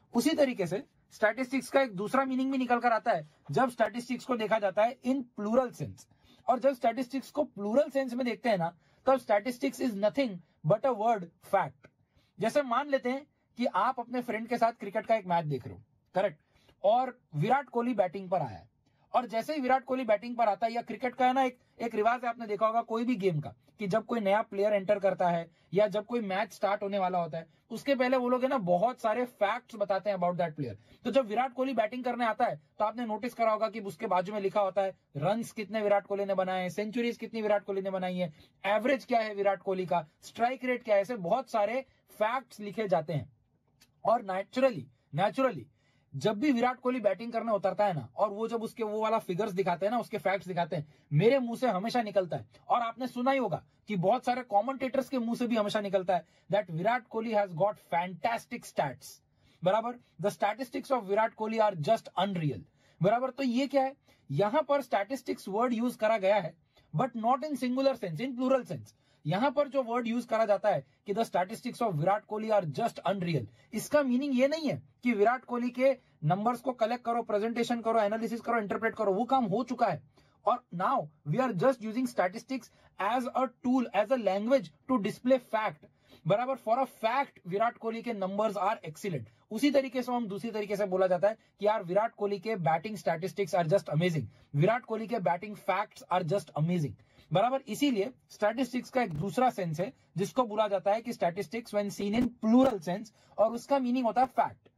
उसी तरीके से स्टैटिस्टिक्स का एक दूसरा मीनिंग भी निकल कर आता है जब स्टैटिस्टिक्स को देखा जाता है इन प्लूरल सेंस। और जब स्टैटिस्टिक्स को प्लूरल सेंस में देखते हैं ना, तब statistics is nothing but a word fact. जैसे मान लेते हैं कि आप अपने फ्रेंड के साथ क्रिकेट का एक मैच देख रहे हो, करेक्ट, और विराट कोहली बैटिंग पर आया है। और जैसे ही विराट कोहली बैटिंग पर आता है, या क्रिकेट का है ना एक रिवाज है, आपने देखा होगा कोई भी गेम का, कि जब कोई नया प्लेयर एंटर करता है या जब कोई मैच स्टार्ट होने वाला होता है, उसके पहले वो लोग है ना बहुत सारे फैक्ट्स बताते हैं अबाउट दैट प्लेयर। तो जब विराट कोहली बैटिंग करने आता है तो आपने नोटिस करा होगा कि उसके बाजू में लिखा होता है रन्स कितने विराट कोहली ने बनाए हैं, सेंचुरीज कितनी विराट कोहली ने बनाई है, एवरेज क्या है विराट कोहली का, स्ट्राइक रेट क्या है, ऐसे बहुत सारे फैक्ट्स लिखे जाते हैं। और नेचुरली जब भी विराट कोहली बैटिंग करने उतरता है ना, और वो जब उसके वो वाला फिगर्स दिखाते हैं ना, उसके फैक्ट्स दिखाते हैं, मेरे मुंह से हमेशा निकलता है, और आपने सुना ही होगा कि बहुत सारे कमेंटेटर्स के मुंह से भी हमेशा निकलता है that Virat Kohli has got fantastic stats, बराबर, the statistics of Virat Kohli are just unreal, बराबर। तो ये क्या है, यहां पर स्टैटिस्टिक्स वर्ड यूज करा गया है, but not in singular sense, in plural sense. यहां पर जो वर्ड यूज करा जाता है कि the statistics of Virat Kohli are just unreal, इसका मीनिंग ये नहीं है कि विराट कोहली के नंबर्स को कलेक्ट करो, प्रेजेंटेशन करो, एनालिसिस करो, इंटरप्रेट करो, वो काम हो चुका है। और now we are just using statistics as a tool, as a language to display fact, बराबर। For a fact Virat Kohli के नंबर्स आर एक्सीलेंट। उसी तरीके से हम दूसरी तरीके से बोला जाता है कि यार विराट कोहली के batting statistics are just amazing, Virat Kohli के batting facts are just amazing, बराबर। इसीलिए स्टैटिस्टिक्स का एक दूसरा सेंस है जिसको बोला जाता है कि statistics when seen in plural sense, और उसका मीनिंग होता है फैक्ट।